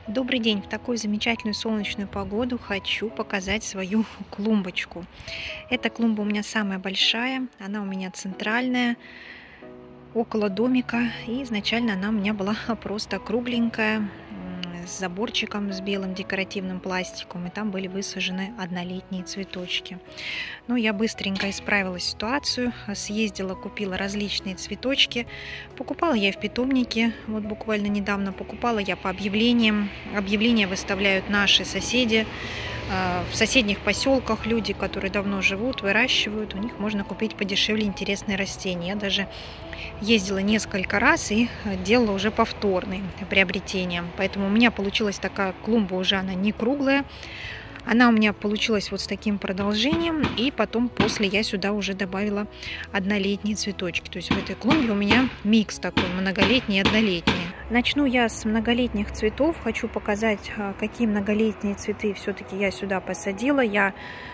Добрый день! В такую замечательную солнечную погоду хочу показать свою клумбочку. Эта клумба у меня самая большая, она у меня центральная, около домика. И изначально она у меня была просто кругленькая, с заборчиком с белым декоративным пластиком. И там были высажены однолетние цветочки. Но я быстренько исправила ситуацию, съездила, купила различные цветочки. Покупала я в питомнике, вот буквально недавно покупала я по объявлениям. Объявления выставляют наши соседи. В соседних поселках люди, которые давно живут, выращивают, у них можно купить подешевле интересные растения. Я даже ездила несколько раз и делала уже повторные приобретения. Поэтому у меня получилась такая клумба, уже она не круглая. Она у меня получилась вот с таким продолжением, и потом после я сюда уже добавила однолетние цветочки. То есть в этой клумбе у меня микс такой, многолетний и однолетний. Начну я с многолетних цветов. Хочу показать, какие многолетние цветы все-таки я сюда посадила. Я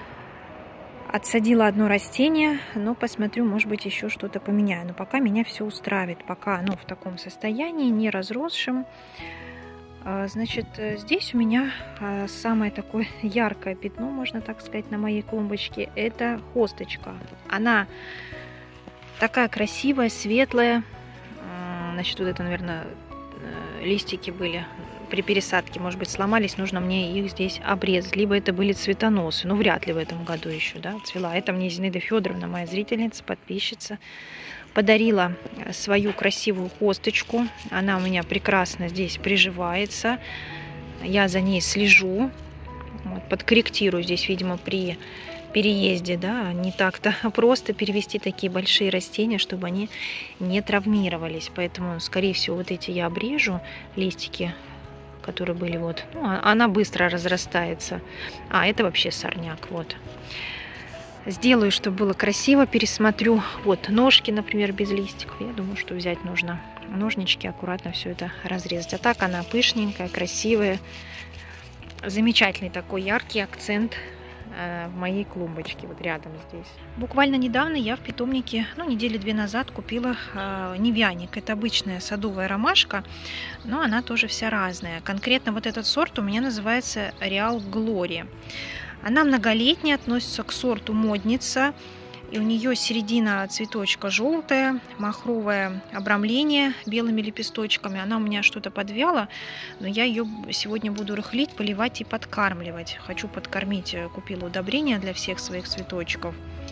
отсадила одно растение, но посмотрю, может быть, еще что-то поменяю. Но пока меня все устраивает, пока оно в таком состоянии, не разросшем. Значит, здесь у меня самое такое яркое пятно, можно так сказать, на моей клумбочке. Это хосточка. Она такая красивая, светлая. Значит, вот это, наверное, листики были при пересадке, может быть, сломались. Нужно мне их здесь обрезать. Либо это были цветоносы. Ну, вряд ли в этом году еще, да, цвела. Это мне Зинаида Федоровна, моя зрительница, подписчица, подарила свою красивую хосточку. Она у меня прекрасно здесь приживается. Я за ней слежу. Вот, подкорректирую здесь, видимо, при переезде. Да, не так-то просто перевести такие большие растения, чтобы они не травмировались. Поэтому, скорее всего, вот эти я обрежу, листики, которые были вот. Ну, она быстро разрастается. А, это вообще сорняк. Вот. Сделаю, чтобы было красиво, пересмотрю. Вот ножки, например, без листиков. Я думаю, что взять нужно ножнички, аккуратно все это разрезать. А так она пышненькая, красивая. Замечательный такой яркий акцент в моей клумбочке, вот рядом здесь. Буквально недавно я в питомнике, ну, недели 2 назад купила невяник. Это обычная садовая ромашка, но она тоже вся разная. Конкретно вот этот сорт у меня называется Реал Глория. Она многолетняя, относится к сорту модница, и у нее середина цветочка желтая, махровое обрамление белыми лепесточками. Она у меня что-то подвяла, но я ее сегодня буду рыхлить, поливать и подкармливать. Хочу подкормить, купила удобрения для всех своих цветочков.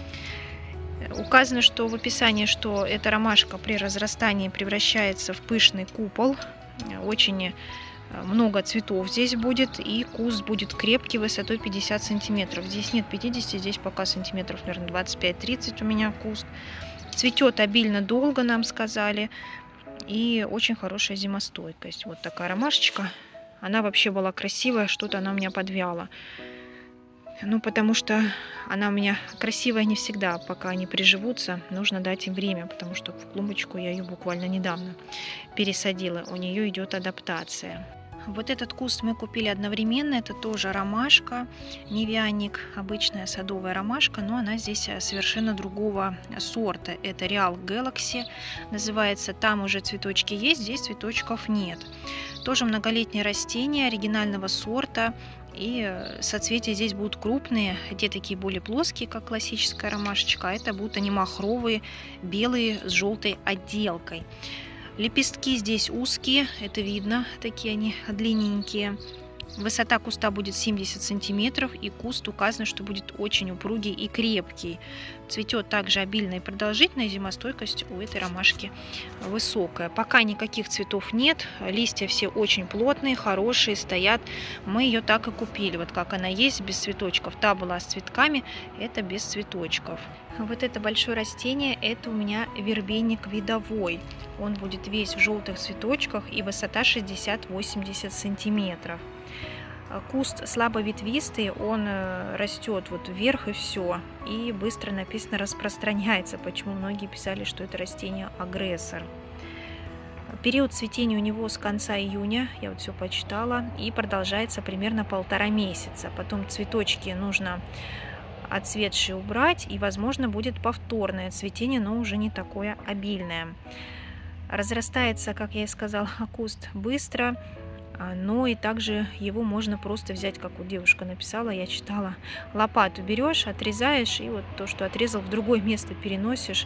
Указано, что в описании, что эта ромашка при разрастании превращается в пышный купол. Очень много цветов здесь будет, и куст будет крепкий, высотой 50 сантиметров. Здесь нет 50, здесь пока сантиметров, наверное, 25-30 у меня куст. Цветет обильно долго, нам сказали, и очень хорошая зимостойкость. Вот такая ромашечка. Она вообще была красивая, что-то она у меня подвяла. Ну, потому что она у меня красивая не всегда, пока они приживутся, нужно дать им время, потому что в клумбочку я ее буквально недавно пересадила, у нее идет адаптация. Вот этот куст мы купили одновременно, это тоже ромашка, невяник, обычная садовая ромашка, но она здесь совершенно другого сорта. Это Real Galaxy называется, там уже цветочки есть, здесь цветочков нет. Тоже многолетнее растение оригинального сорта, и соцветия здесь будут крупные, те такие более плоские, как классическая ромашечка, а это будут они махровые, белые с желтой отделкой. Лепестки здесь узкие, это видно, такие они длинненькие. Высота куста будет 70 сантиметров, и куст указано, что будет очень упругий и крепкий. Цветет также обильно и продолжительно, зимостойкость у этой ромашки высокая. Пока никаких цветов нет, листья все очень плотные, хорошие, стоят. Мы ее так и купили, вот как она есть, без цветочков. Та была с цветками, это без цветочков. Вот это большое растение, это у меня вербейник видовой. Он будет весь в желтых цветочках, и высота 60-80 сантиметров. Куст слабоветвистый, он растет вот вверх и все, и быстро написано распространяется, почему многие писали, что это растение агрессор. Период цветения у него с конца июня, я вот все почитала, и продолжается примерно 1,5 месяца. Потом цветочки нужно отцветшие убрать, и возможно будет повторное цветение, но уже не такое обильное. Разрастается, как я и сказала, куст быстро. Ну и также его можно просто взять, как вот девушка написала, я читала, лопату берешь, отрезаешь, и вот то, что отрезал, в другое место переносишь.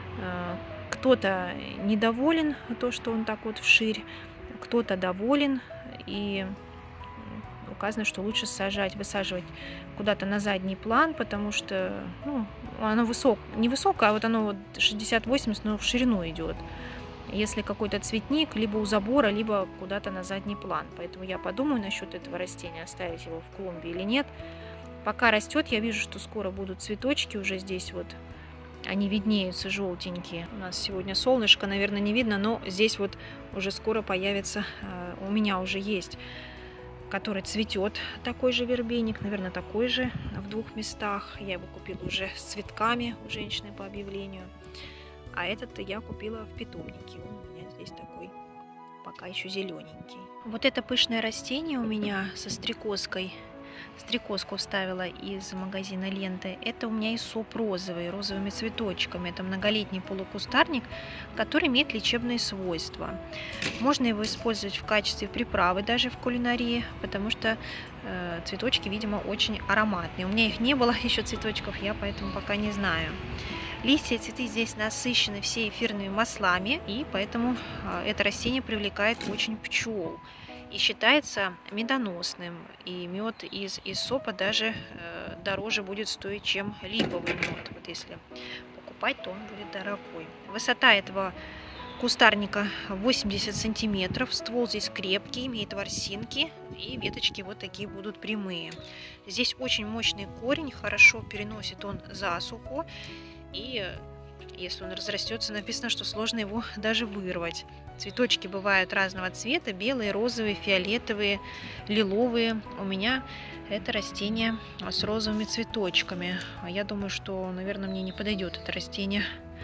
Кто-то недоволен, то, что он так вот вширь, кто-то доволен, и указано, что лучше высаживать куда-то на задний план, потому что, ну, оно невысокое, а вот оно вот 60-80, но в ширину идет. Если какой-то цветник, либо у забора, либо куда-то на задний план. Поэтому я подумаю насчет этого растения, оставить его в клумбе или нет. Пока растет, я вижу, что скоро будут цветочки уже здесь вот. Они виднеются, желтенькие. У нас сегодня солнышко, наверное, не видно, но здесь вот уже скоро появится, у меня уже есть, который цветет, такой же вербейник, наверное, такой же в 2 местах. Я его купила уже с цветками у женщины по объявлению. А этот я купила в питомнике. Он у меня здесь такой, пока еще зелененький. Вот это пышное растение у меня со стрекозкой. Стрекозку вставила из магазина Ленты. Это у меня исоп розовый, розовыми цветочками. Это многолетний полукустарник, который имеет лечебные свойства. Можно его использовать в качестве приправы даже в кулинарии, потому что цветочки, видимо, очень ароматные. У меня их не было еще цветочков, я поэтому пока не знаю. Листья и цветы здесь насыщены все эфирными маслами, и поэтому это растение привлекает очень пчел. И считается медоносным. И мед из исопа даже дороже будет стоить, чем липовый мед. Вот если покупать, то он будет дорогой. Высота этого кустарника 80 сантиметров. Ствол здесь крепкий, имеет ворсинки. И веточки вот такие будут прямые. Здесь очень мощный корень, хорошо переносит он засуху. И если он разрастется, написано, что сложно его даже вырвать. Цветочки бывают разного цвета: белые, розовые, фиолетовые, лиловые. У меня это растение с розовыми цветочками. Я думаю, что, наверное, мне не подойдет это растение.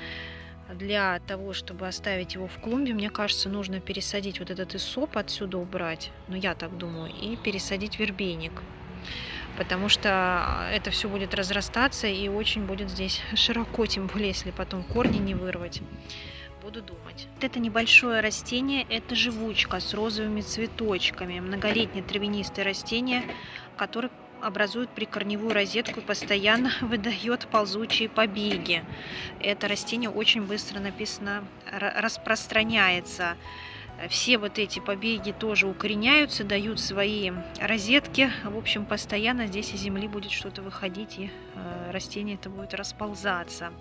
Для того, чтобы оставить его в клумбе, мне кажется, нужно пересадить вот этот исоп, отсюда убрать, ну я так думаю, и пересадить вербейник. Потому что это все будет разрастаться и очень будет здесь широко, тем более, если потом корни не вырвать. Буду думать. Вот это небольшое растение, это живучка с розовыми цветочками. Многолетнее травянистое растение, которое образует прикорневую розетку и постоянно выдает ползучие побеги. Это растение очень быстро, написано, распространяется. Все вот эти побеги тоже укореняются, дают свои розетки. В общем, постоянно здесь из земли будет что-то выходить, и растение это будет расползаться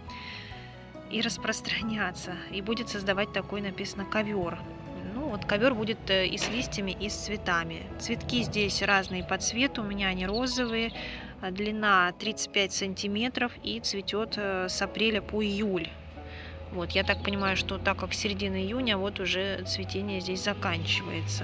и распространяться. И будет создавать такой, написано, ковер. Ну, вот ковер будет и с листьями, и с цветами. Цветки здесь разные по цвету. У меня они розовые. Длина 35 сантиметров и цветет с апреля по июль. Вот, я так понимаю, что так как середина июня, вот уже цветение здесь заканчивается.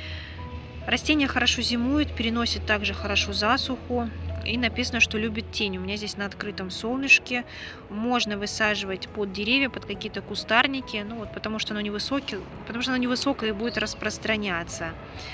Растение хорошо зимует, переносит также хорошо засуху. И написано, что любит тень. У меня здесь на открытом солнышке. Можно высаживать под деревья, под какие-то кустарники. Ну вот, потому что оно невысокое и будет распространяться.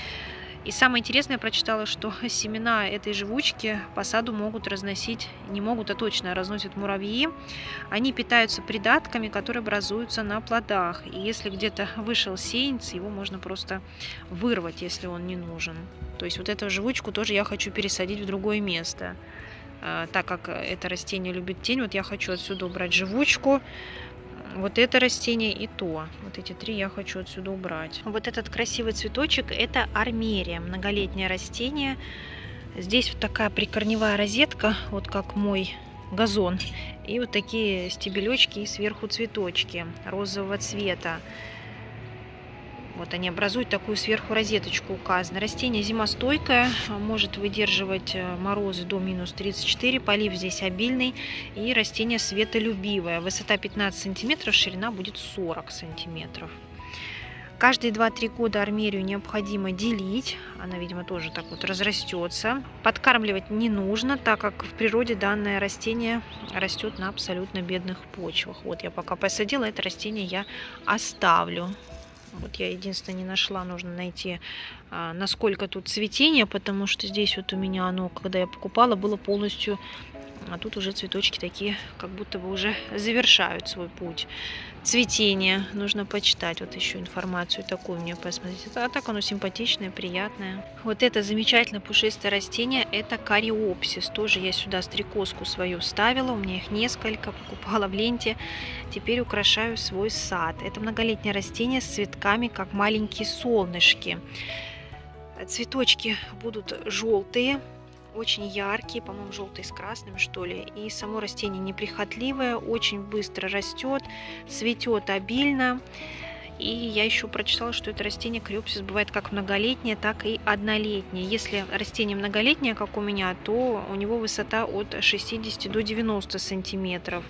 И самое интересное, я прочитала, что семена этой живучки по саду могут разносить, не могут, а точно разносят муравьи. Они питаются придатками, которые образуются на плодах. И если где-то вышел сеянец, его можно просто вырвать, если он не нужен. То есть вот эту живучку тоже я хочу пересадить в другое место. Так как это растение любит тень, вот я хочу отсюда убрать живучку. Вот это растение и то. Вот эти 3 я хочу отсюда убрать. Вот этот красивый цветочек — это армерия, многолетнее растение. Здесь вот такая прикорневая розетка, вот как мой газон. И вот такие стебелечки и сверху цветочки розового цвета. Вот они образуют такую сверху розеточку, указано. Растение зимостойкое, может выдерживать морозы до минус 34, полив здесь обильный. И растение светолюбивое. Высота 15 сантиметров, ширина будет 40 сантиметров. Каждые 2-3 года армерию необходимо делить. Она, видимо, тоже так вот разрастется. Подкармливать не нужно, так как в природе данное растение растет на абсолютно бедных почвах. Вот я пока посадила, это растение я оставлю. Вот я единственное не нашла, нужно найти, насколько тут цветение, потому что здесь вот у меня оно, когда я покупала, было полностью А тут уже цветочки такие, как будто бы уже завершают свой путь цветения. Нужно почитать вот еще информацию такую мне посмотреть. А так оно симпатичное, приятное. Вот это замечательное пушистое растение, это кариопсис. Тоже я сюда стрекозку свою вставила. У меня их несколько, покупала в ленте. Теперь украшаю свой сад. Это многолетнее растение с цветками, как маленькие солнышки. Цветочки будут желтые. Очень яркие, по-моему, желтые с красным, что ли. И само растение неприхотливое, очень быстро растет, цветет обильно. И я еще прочитала, что это растение кариопсис бывает как многолетнее, так и однолетнее. Если растение многолетнее, как у меня, то у него высота от 60 до 90 сантиметров.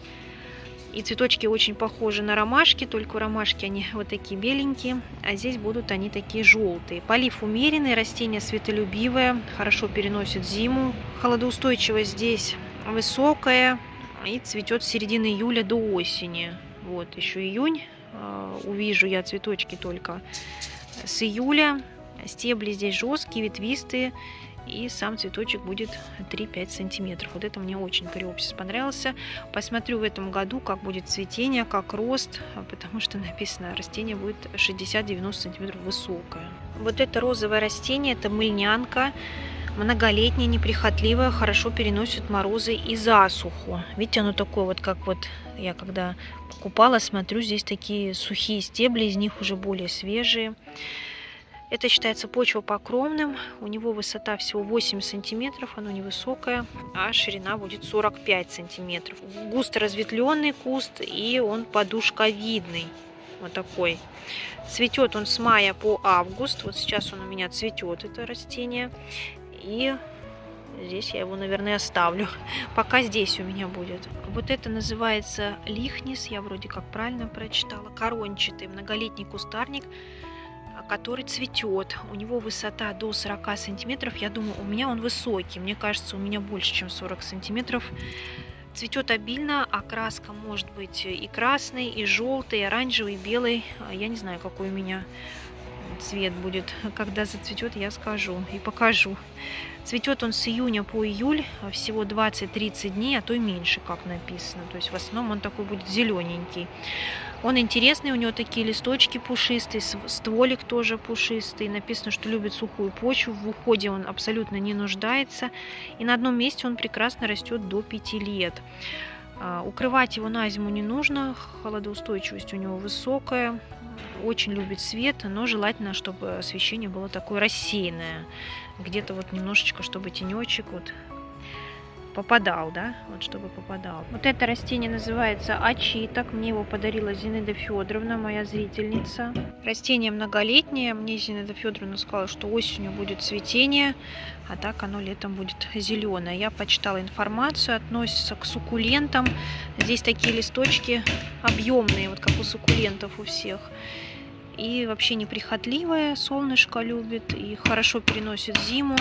И цветочки очень похожи на ромашки, только у ромашки они вот такие беленькие, а здесь будут они такие желтые. Полив умеренный, растение светолюбивое, хорошо переносит зиму. Холодоустойчивость здесь высокая и цветет с середины июля до осени. Вот еще июнь, увижу я цветочки только с июля. Стебли здесь жесткие, ветвистые. И сам цветочек будет 3-5 сантиметров. Вот это мне очень кариопсис понравился. Посмотрю в этом году, как будет цветение, как рост, потому что написано, растение будет 60-90 сантиметров высокое. Вот это розовое растение, это мыльнянка. Многолетнее, неприхотливое, хорошо переносит морозы и засуху. Видите, оно такое вот, как вот я когда покупала, смотрю, здесь такие сухие стебли, из них уже более свежие. Это считается почвопокровным, у него высота всего 8 сантиметров, оно невысокое, а ширина будет 45 сантиметров. Густо разветвленный куст, и он подушковидный, вот такой. Цветет он с мая по август, вот сейчас он у меня цветет, это растение, и здесь я его, наверное, оставлю, пока здесь у меня будет. Вот это называется лихнис, я вроде как правильно прочитала, корончатый многолетний кустарник, который цветет. У него высота до 40 сантиметров. Я думаю, у меня он высокий. Мне кажется, у меня больше, чем 40 сантиметров. Цветет обильно. Окраска может быть и красный, и желтый, и оранжевый, и белый. Я не знаю, какой у меня цвет будет. Когда зацветет, я скажу и покажу. Цветет он с июня по июль. Всего 20-30 дней, а то и меньше, как написано. То есть в основном он такой будет зелененький. Он интересный, у него такие листочки пушистые, стволик тоже пушистый. Написано, что любит сухую почву, в уходе он абсолютно не нуждается. И на одном месте он прекрасно растет до 5 лет. Укрывать его на зиму не нужно, холодоустойчивость у него высокая. Очень любит свет, но желательно, чтобы освещение было такое рассеянное. Где-то вот немножечко, чтобы тенечек вот попадал, да, вот чтобы попадал. Вот это растение называется очиток. Мне его подарила Зинаида Федоровна, моя зрительница. Растение многолетнее. Мне Зинаида Федоровна сказала, что осенью будет цветение, а так оно летом будет зеленое. Я почитала информацию, относится к суккулентам. Здесь такие листочки объемные, вот как у суккулентов у всех. И вообще неприхотливое, солнышко любит и хорошо переносит зиму.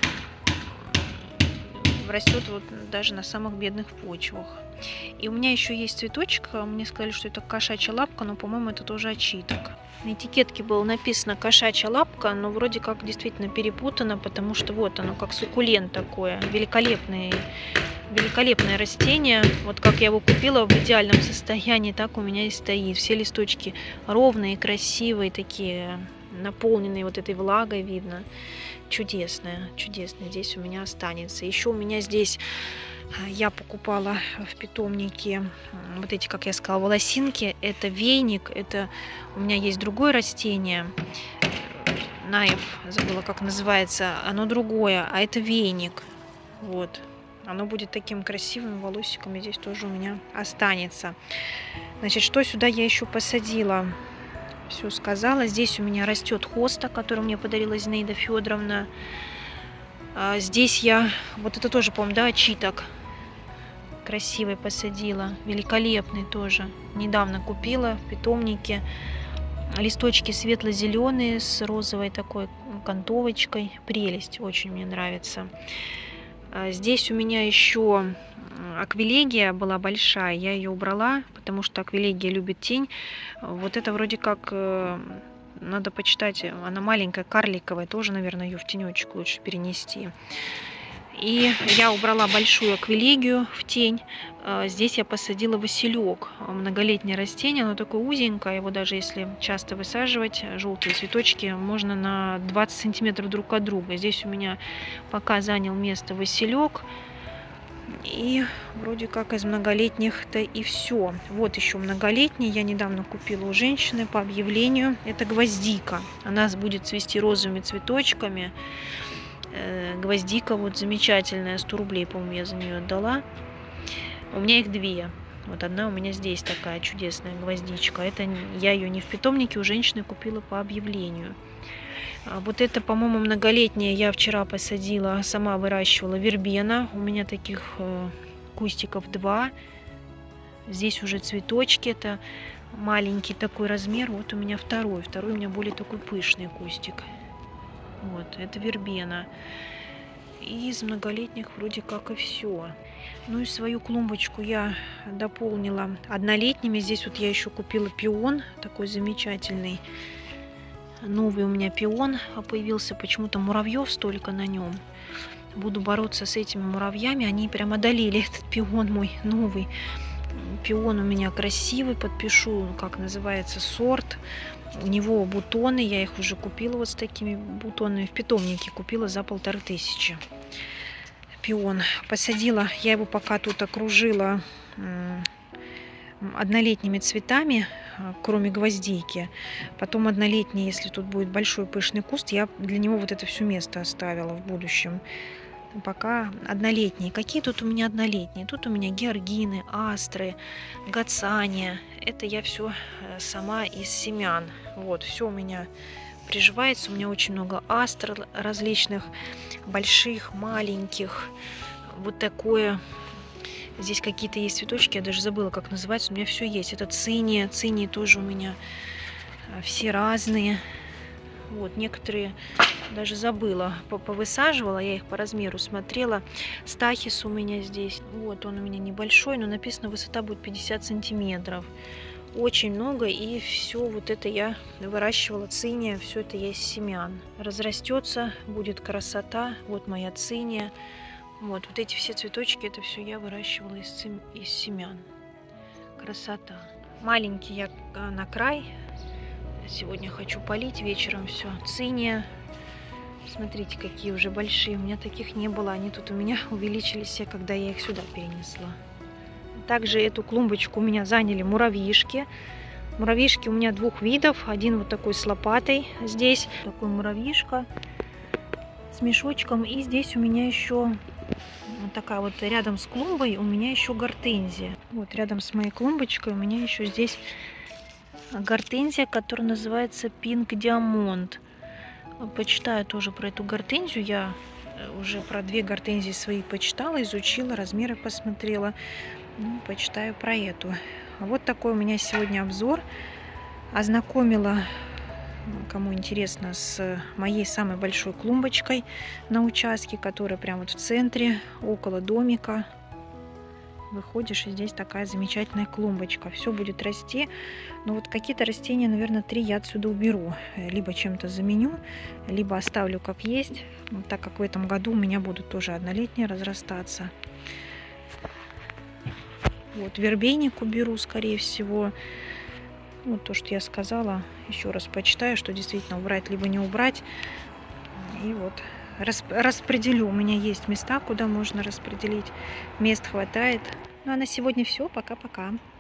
Растет вот даже на самых бедных почвах. И у меня еще есть цветочек. Мне сказали, что это кошачья лапка, но, по-моему, это тоже очиток. На этикетке было написано кошачья лапка, но вроде как действительно перепутано, потому что вот оно как суккулент такое. Великолепное растение. Вот как я его купила в идеальном состоянии, так у меня и стоит. Все листочки ровные, красивые, такие наполненные вот этой влагой, видно. Чудесное, чудесное здесь у меня останется. Еще у меня здесь я покупала в питомнике вот эти, как я сказала, волосинки. Это вейник, это у меня есть другое растение. Наев, забыла, как называется. Оно другое, а это вейник. Вот. Оно будет таким красивым волосиком, и здесь тоже у меня останется. Значит, что сюда я еще посадила? Все сказала. Здесь у меня растет хоста, которую мне подарила Зинаида Федоровна. Здесь я, вот это тоже, по-моему, да, очиток. Красивый посадила. Великолепный тоже. Недавно купила в питомнике. Листочки светло-зеленые с розовой такой окантовочкой. Прелесть, очень мне нравится. Здесь у меня еще аквилегия была большая, я ее убрала, потому что аквилегия любит тень. Вот это вроде как, надо почитать, она маленькая, карликовая, тоже, наверное, ее в тенечек лучше перенести. И я убрала большую аквилегию в тень. Здесь я посадила василек, многолетнее растение, оно такое узенькое, его даже если часто высаживать, желтые цветочки, можно на 20 сантиметров друг от друга. Здесь у меня пока занял место василек. И вроде как из многолетних-то и все. Вот еще многолетний. Я недавно купила у женщины по объявлению. Это гвоздика. Она будет цвести розовыми цветочками. Гвоздика вот замечательная. 100 рублей, по-моему, я за нее отдала. У меня их две. Вот одна у меня здесь такая чудесная гвоздичка. Это я ее не в питомнике, у женщины купила по объявлению. Вот это, по-моему, многолетняя я вчера посадила, сама выращивала, вербена. У меня таких кустиков 2. Здесь уже цветочки, это маленький такой размер. Вот у меня второй. Второй у меня более такой пышный кустик. Вот, это вербена. И из многолетних вроде как и все. Ну и свою клумбочку я дополнила однолетними. Здесь вот я еще купила пион, такой замечательный. Новый у меня пион появился, почему-то муравьев столько на нем. Буду бороться с этими муравьями, они прям одолели этот пион мой новый. Пион у меня красивый, подпишу, как называется, сорт. У него бутоны, я их уже купила вот с такими бутонами в питомнике, купила за 1500. Пион посадила, я его пока тут окружила однолетними цветами, кроме гвоздики. Потом однолетний, если тут будет большой пышный куст, я для него вот это все место оставила в будущем. Пока однолетние. Какие тут у меня однолетние? Тут у меня георгины, астры, гацания. Это я все сама из семян. Вот, все у меня приживается. У меня очень много астр различных, больших, маленьких. Вот такое. Здесь какие-то есть цветочки, я даже забыла, как называется. У меня все есть. Это циния. Цинии тоже у меня все разные. Вот, некоторые даже забыла. Повысаживала, я их по размеру смотрела. Стахис у меня здесь. Вот, он у меня небольшой, но написано, высота будет 50 сантиметров. Очень много, и все вот это я выращивала, циния, все это я из семян. Разрастется, будет красота. Вот моя циния. Вот эти все цветочки, это все я выращивала из семян. Красота. Маленький я на край. Сегодня хочу полить вечером все. Циния. Смотрите, какие уже большие. У меня таких не было. Они тут у меня увеличились все, когда я их сюда перенесла. Также эту клумбочку у меня заняли муравьишки. Муравьишки у меня 2 видов. Один вот такой с лопатой здесь. Такой муравьишка с мешочком. И здесь у меня еще вот такая вот рядом с клумбой у меня еще гортензия. Вот рядом с моей клумбочкой у меня еще здесь гортензия, которая называется Pink Diamond. Почитаю тоже про эту гортензию. Я уже про 2 гортензии свои почитала, изучила, размеры посмотрела. Ну, почитаю про эту. Вот такой у меня сегодня обзор. Ознакомила, кому интересно, с моей самой большой клумбочкой на участке, которая прямо вот в центре, около домика. Выходишь, и здесь такая замечательная клумбочка. Все будет расти. Но вот какие-то растения, наверное, 3 я отсюда уберу. Либо чем-то заменю, либо оставлю как есть. Вот, так как в этом году у меня будут тоже однолетние разрастаться. Вот вербейник уберу, скорее всего. Вот то, что я сказала. Еще раз почитаю, что действительно убрать, либо не убрать. И вот распределю. У меня есть места, куда можно распределить. Мест хватает. Ну а на сегодня все. Пока-пока.